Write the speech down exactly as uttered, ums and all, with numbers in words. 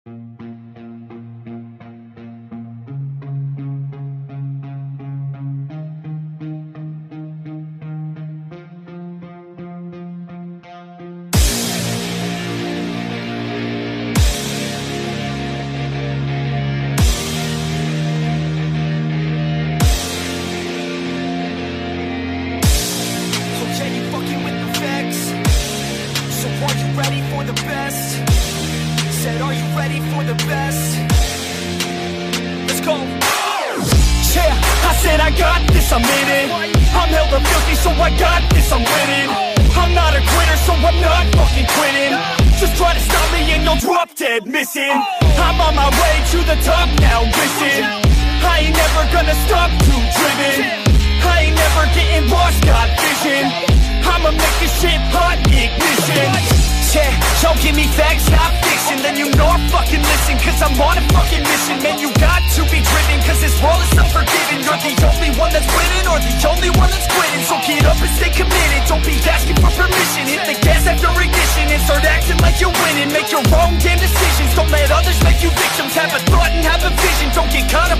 Make your own damn decisions. Don't let others make you victims. Have a thought and have a vision. Don't get caught up